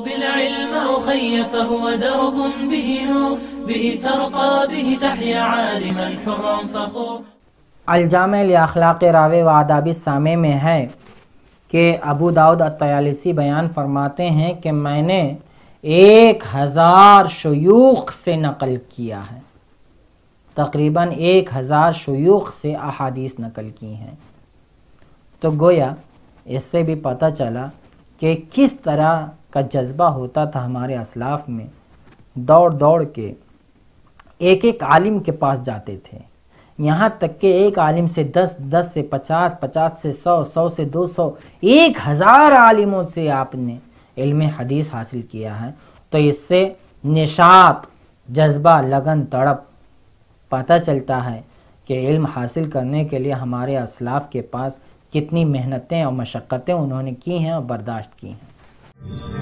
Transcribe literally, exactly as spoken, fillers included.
بالعلم أخي فهو درب به نور به ترقى به تحيا عالما حرا فخور। अलजाम अखलाक़ रावे व आदाबी सामे में है कि अबू दाऊद अत्तयालिसी बयान फरमाते हैं कि मैंने एक हज़ार शयूख से नकल किया है, तकरीबन एक हज़ार शयूख से अहादीस नकल की हैं। तो गोया इससे भी पता चला कि किस तरह का जज्बा होता था हमारे असलाफ में, दौड़ दौड़ के एक एक आलिम के पास जाते थे, यहाँ तक कि एक आलिम से दस, दस से पचास, पचास से सौ, सौ से दो सौ, एक हज़ार आलिमों से आपने इल्म हदीस हासिल किया है। तो इससे निशात, जज्बा, लगन, तड़प पता चलता है कि इल्म हासिल करने के लिए हमारे असलाफ के पास कितनी मेहनतें और मशक्क़तें उन्होंने की हैं और बर्दाश्त की हैं।